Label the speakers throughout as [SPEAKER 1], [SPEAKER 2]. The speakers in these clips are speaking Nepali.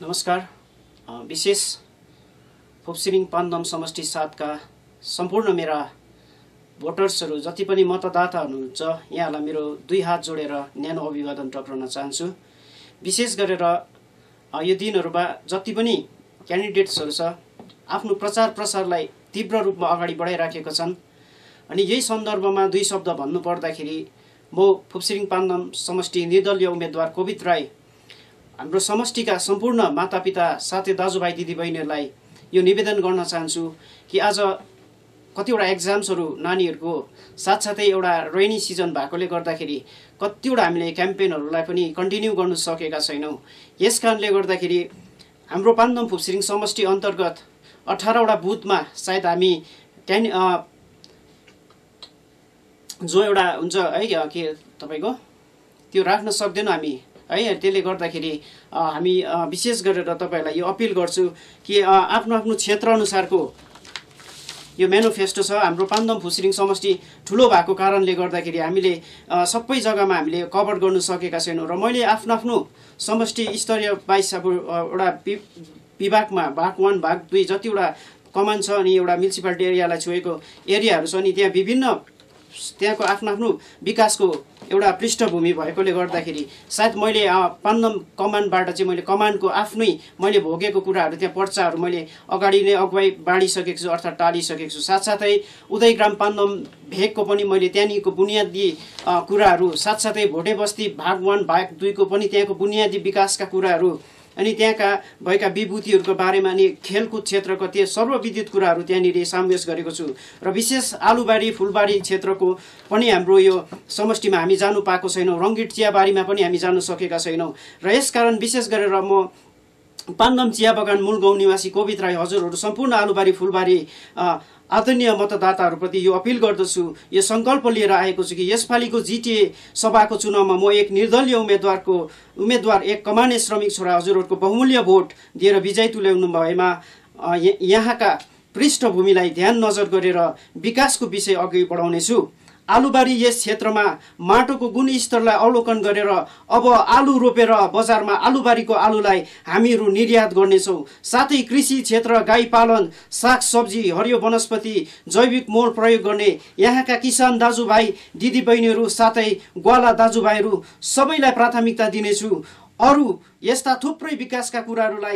[SPEAKER 1] नमस्कार। विशेष फुपसिरिङ पान्दम समष्टि 7 का सम्पूर्ण मेरा भोटर्सहरू जति पनि मतदाता हुनुहुन्छ यहाँलाई मेरो दुई हात जोडेर न्यानो अभिवादन टक्राउन चाहन्छु। विशेष गरेर यो दिनहरुमा जति पनि क्यान्डिडेट्सहरू छ आफ्नो प्रचार प्रसारलाई तीव्र रूपमा अगाडि बढाइराखेका छन्। अनि यही सन्दर्भमा दुई शब्द भन्नु पर्दाखेरि म फुपसिरिङ पान्दम समष्टि निर्दलीय उम्मेदवार कोविद राई हाम्रो समष्टिका सम्पूर्ण मातापिता साथै दाजुभाइ दिदीबहिनीहरूलाई यो निवेदन गर्न चाहन्छु कि आज कतिवटा एक्जाम्सहरू नानीहरूको साथसाथै एउटा रेनी सिजन भएकोले गर्दाखेरि कतिवटा हामीले क्याम्पेनहरूलाई पनि कन्टिन्यू गर्न सकेका छैनौँ। यस कारणले गर्दाखेरि हाम्रो पान्दम फुपसिरिङ समष्टि अन्तर्गत 18 वटा बुथमा सायद हामी जो एउटा हुन्छ है के तपाईको त्यो राख्न सक्दैनौँ हामी है। त्यसले गर्दाखेरि हामी विशेष गरेर तपाईहरुलाई यो अपिल गर्छु कि आफ्नो आफ्नो क्षेत्र अनुसारको यो म्यानिफेस्टो छ। हाम्रो पान्दम फुपसिरिङ समष्टि ठुलो भएको कारणले गर्दाखेरि हामीले सबै जग्गामा हामीले कभर गर्न सकेका छैनौँ र मैले आफ्नो आफ्नो समष्टि स्तरीय वाइज अब एउटा विभागमा भाग 1 भाग 2 जतिवटा कमान छ अनि एउटा म्युनिसिपालिटी एरियालाई छोएको एरियाहरू छ अनि त्यहाँ विभिन्न त्यहाँको आफ्नो आफ्नो विकासको एउटा पृष्ठभूमि भएकोले गर्दाखेरि सायद मैले पान्दम कमानबाट चाहिँ मैले कमानको आफ्नै मैले भोगेको कुराहरू त्यहाँ पर्चाहरू मैले अगाडि नै अगुवाई बाँडिसकेको छु अर्थात् टालिसकेको छु। साथसाथै उदयग्राम पान्दम भेगको पनि मैले त्यहाँनिरको बुनियादी कुराहरू साथसाथै भोटे बस्ती भाग 1 भाग 2 को पनि त्यहाँको बुनियादी विकासका कुराहरू अनि त्यहाँका भएका विभूतिहरूको बारेमा अनि खेलकुद क्षेत्रको त्यो सर्वविदित कुराहरू त्यहाँनिर समावेश गरेको छु। र विशेष आलुबारी फुलबारी क्षेत्रको पनि हाम्रो यो समष्टिमा हामी जानु पाएको छैनौँ। रङ्गिट चियाबारीमा पनि हामी जानु सकेका छैनौँ र यसकारण विशेष गरेर म पान्दम चिया बगान मूल गाउँ निवासी कोविद राई हजुरहरू सम्पूर्ण आलुबारी फुलबारी आदरणीय मतदाताहरूप्रति यो अपिल गर्दछु, यो संकल्प लिएर आएको छु कि यसपालिको जिटिए सभाको चुनावमा म एक निर्दलीय उम्मेदवार एक कमाने श्रमिक छोरा हजुरहरूको बहुमूल्य भोट दिएर विजय तुल्याउनु भएमा यहाँका पृष्ठभूमिलाई ध्यान नजर गरेर विकासको विषय अघि बढाउनेछु। आलुबारी यस क्षेत्रमा माटोको गुणस्तरलाई अवलोकन गरेर अब आलु रोपेर बजारमा आलुबारीको आलुलाई हामीहरू निर्यात गर्नेछौँ। साथै कृषि क्षेत्र गाई पालन सागसब्जी हरियो वनस्पति जैविक मल प्रयोग गर्ने यहाँका किसान दाजुभाइ दिदीबहिनीहरू साथै ग्वाला दाजुभाइहरू सबैलाई प्राथमिकता दिनेछु। अरू यस्ता थुप्रै विकासका कुराहरूलाई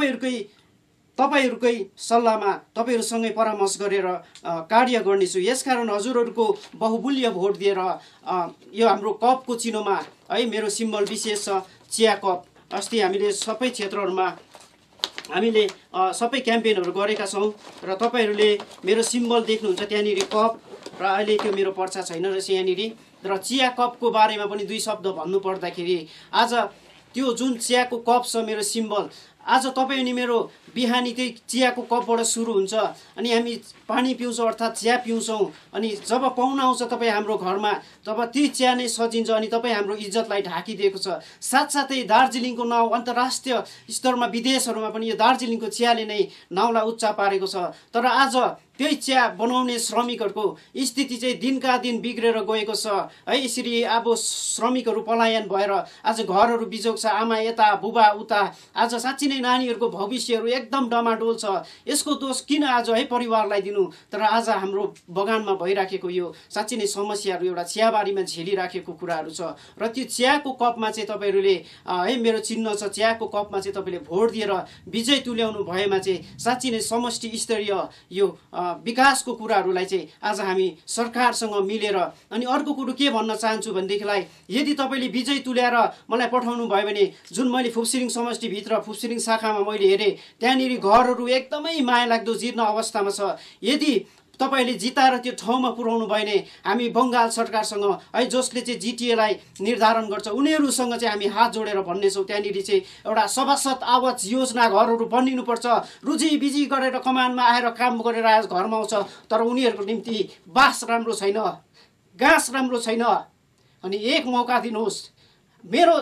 [SPEAKER 1] तपाईहरुकै सल्लाहमा तपाईहरुसँगै परामर्श गरेर कार्य गर्नेछु। यसकारण हजुरहरूको बहुमूल्य भोट दिएर यो हाम्रो कपको चिनोमा है मेरो सिम्बल विशेष छ चिया कप। अस्ति हामीले सबै क्षेत्रहरूमा हामीले सबै क्याम्पेनहरू गरेका छौँ र तपाईहरुले मेरो सिम्बल देख्नुहुन्छ त्यहाँनिर कप र अहिले त्यो मेरो पर्चा छैन रहेछ यहाँनिर र चिया कपको बारेमा पनि दुई शब्द भन्नु पर्दाखेरि आज त्यो जुन चियाको कप छ मेरो सिम्बल आज तपाईँ अनि मेरो बिहानी त्यही चियाको कपबाट सुरु हुन्छ अनि हामी पानी पिउँछौँ अर्थात् चिया पिउँछौँ अनि जब पाहुना आउँछ तपाईँ हाम्रो घरमा तब ती चिया नै सजिन्छ अनि तपाईँ हाम्रो इज्जतलाई ढाकिदिएको छ। साथसाथै दार्जिलिङको नाउँ अन्तर्राष्ट्रिय स्तरमा विदेशहरूमा पनि यो दार्जिलिङको चियाले नै नाउँलाई उच्च पारेको छ। तर आज त्यही चिया बनाउने श्रमिकहरूको स्थिति चाहिँ दिनका दिन बिग्रेर गएको छ है। यसरी अब श्रमिकहरू पलायन भएर आज घरहरू बिजोग छ, आमा यता बुबा उता, आज साँच्चै नै नानीहरूको भविष्यहरू एकदम डमाडोल छ। यसको दोष किन आज है परिवारलाई दिनु? तर आज हाम्रो बगानमा भइराखेको यो साँच्चै नै समस्याहरू एउटा चियाबारीमा झेलिराखेको कुराहरू छ र त्यो चियाको कपमा चाहिँ तपाईहरुले है मेरो चिन्ह छ चियाको कपमा चाहिँ तपाईले भोट दिएर विजय तुल्याउनु भएमा चाहिँ साँच्चै नै समष्टि स्तरीय यो विकासको कुराहरूलाई चाहिँ आज हामी सरकारसँग मिलेर अनि अर्को कुरो के भन्न चाहन्छु भनेदेखिलाई यदि तपाईले विजय तुल्याएर मलाई पठाउनु भयो भने जुन मैले फुपसिरिङ समष्टिभित्र फुपसिरिङ शाखामा मैले हेरेँ त्यहाँनिर घरहरू एकदमै माया लाग्दो जीर्ण अवस्थामा छ। यदि तपाईले जिताएर त्यो ठाउँमा पुर्याउनु भयो भने हामी बङ्गाल सरकारसँग है जसले चाहिँ जिटिएलाई निर्धारण गर्छ उनीहरूसँग चाहिँ हामी हात जोडेर भन्नेछौँ त्यहाँनिर चाहिँ एउटा सभासद आवास योजना घरहरू बनिनुपर्छ। रुझीबिजी गरेर कमानमा आएर काम गरेर आएर घरमा आउँछ तर उनीहरूको निम्ति बास राम्रो छैन, घाँस राम्रो छैन। अनि एक मौका दिनुहोस्, मेरो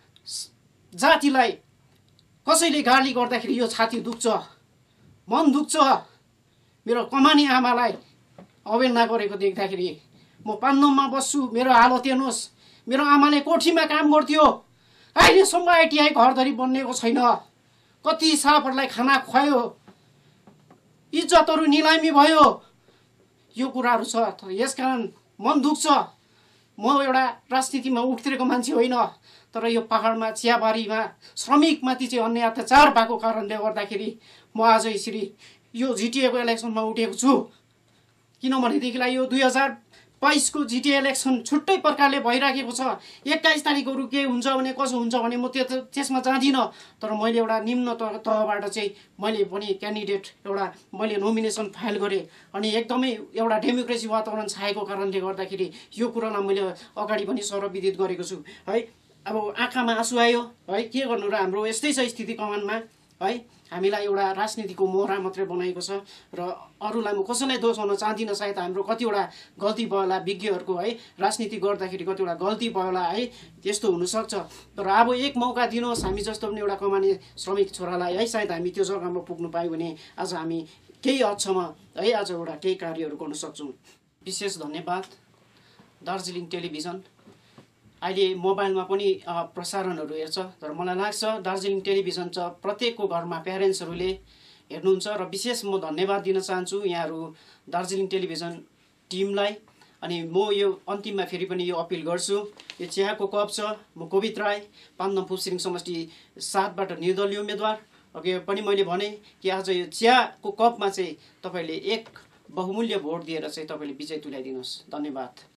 [SPEAKER 1] जातिलाई कसैले गाली गर्दाखेरि यो छाती दुख्छ, मन दुख्छ। मेरो कमानी आमालाई अवहेलना गरेको देख्दाखेरि म पान्दममा बस्छु, मेरो हालत हेर्नुहोस्। मेरो आमाले कोठीमा काम गर्थ्यो, अहिलेसम्म आइटिआई घरधरी बन्नेको छैन। कति साफहरूलाई खाना खुवायो, इज्जतहरू निलामी भयो, यो कुराहरू छ। यसकारण मन दुख्छ। म एउटा राजनीतिमा उठिरहेको मान्छे होइन, तर यो पहाडमा चियाबारीमा श्रमिकमाथि चाहिँ अन्य अत्याचार भएको कारणले गर्दाखेरि म आज यसरी यो जिटिएको इलेक्सनमा उठेको छु। किनभनेदेखिलाई यो 2022 को जिटिए इलेक्सन छुट्टै प्रकारले भइराखेको छ। 21 तारिकहरू के हुन्छ भने कसो हुन्छ भने म त्यसमा जाँदिनँ, तर मैले एउटा निम्न तहबाट चाहिँ मैले पनि क्यान्डिडेट एउटा मैले नोमिनेसन फाइल गरेँ अनि एकदमै एउटा डेमोक्रेसी वातावरण छाएको कारणले गर्दाखेरि यो कुरालाई मैले अगाडि पनि सर्वविदित गरेको छु है। अब आँखामा आँसु आयो है, के गर्नु र, हाम्रो यस्तै छ स्थिति कमानमा है। हामीलाई एउटा राजनीतिको मोहरा मात्रै बनाएको छ र अरूलाई म कसैलाई दोषाउन चाहदिनँ। सायद हाम्रो कतिवटा गल्ती भयो होला, विज्ञहरूको है, राजनीति गर्दाखेरि कतिवटा गल्ती भयो होला है, त्यस्तो हुनसक्छ। तर अब एक मौका दिनुहोस् हामी जस्तो पनि एउटा कमाने श्रमिक छोरालाई है, सायद हामी त्यो जग्गामा पुग्नु पायौँ भने आज हामी केही हदसम्म है आज एउटा केही कार्यहरू गर्न सक्छौँ। विशेष धन्यवाद दार्जिलिङ टेलिभिजन। अहिले मोबाइलमा पनि प्रसारणहरू हेर्छ, तर मलाई लाग्छ दार्जिलिङ टेलिभिजन चाहिँ प्रत्येकको घरमा प्यारेन्ट्सहरूले हेर्नुहुन्छ र विशेष म धन्यवाद दिन चाहन्छु यहाँहरू दार्जिलिङ टेलिभिजन टिमलाई। अनि म यो अन्तिममा फेरि पनि यो अपिल गर्छु, यो चियाको कप छ, म कोविद राई, पान्डम फुपसिरिङ समष्टि 7 बाट निर्दलीय उम्मेदवार। अघि पनि मैले भने कि आज यो चियाको कपमा चाहिँ तपाईँले एक बहुमूल्य भोट दिएर चाहिँ तपाईँले विजय तुल्याइदिनुहोस्। धन्यवाद।